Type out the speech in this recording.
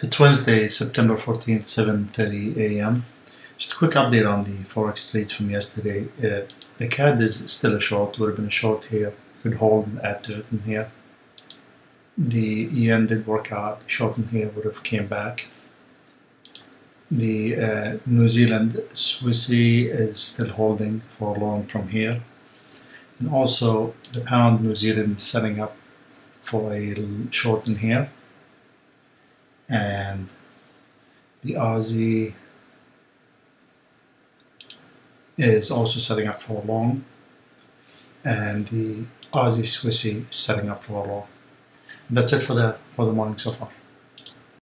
It's Wednesday, September 14th, 7:30 a.m. Just a quick update on the Forex trades from yesterday. The CAD is still a short, would have been a short here, could hold and add to it in here. The yen did work out, short in here would have came back. The New Zealand Swissy is still holding for long from here. And also the pound New Zealand is setting up for a short in here. And the Aussie is also setting up for a long, and the Aussie Swissy is setting up for a long. And that's it for the morning so far.